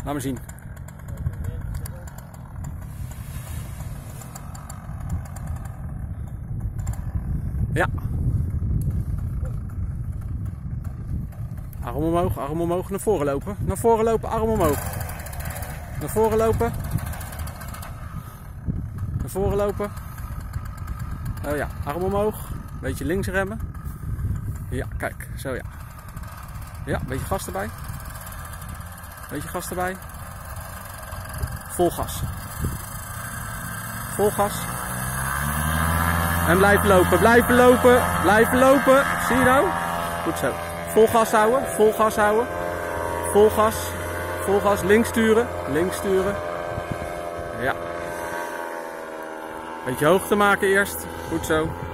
Laat me zien. Ja. Arm omhoog, naar voren lopen. Naar voren lopen, arm omhoog. Naar voren lopen. Naar voren lopen. Oh ja, arm omhoog. Beetje links remmen. Ja, kijk, zo ja. Ja, beetje gas erbij. Beetje gas erbij. Vol gas. Vol gas. En blijven lopen, blijven lopen, blijven lopen. Zie je nou? Goed zo. Vol gas houden, vol gas houden. Vol gas, vol gas. Links sturen, links sturen. Ja. Beetje hoogte maken eerst. Goed zo.